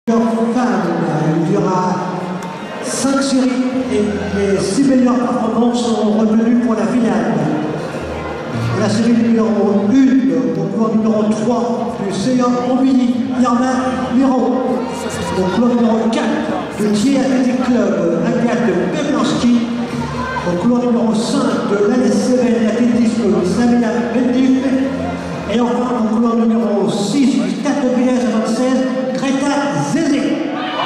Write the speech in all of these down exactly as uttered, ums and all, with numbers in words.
Il y aura cinq séries et les six meilleures performances seront retenues pour la finale. La série numéro un, au couloir numéro trois du C A Ambili, Irma Miro. Au couloir numéro quatre du Thiers Athletic Club, Agathe Peplanski. Au couloir numéro cinq de l'A S C V Athlétisme, Samina Bendif. Et enfin au couloir numéro six du Stade de Village vingt-seize, Greta Zézé.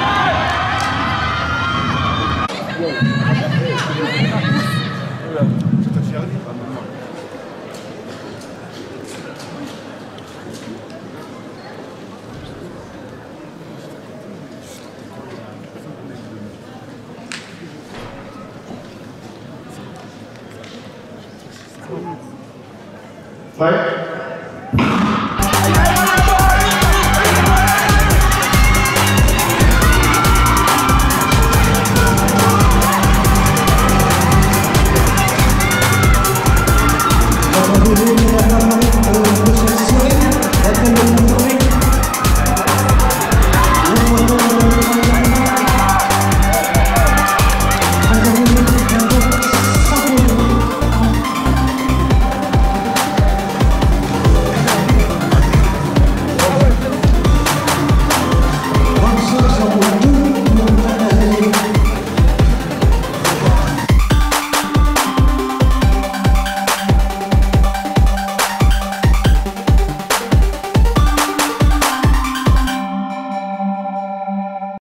Ouais. Thank you.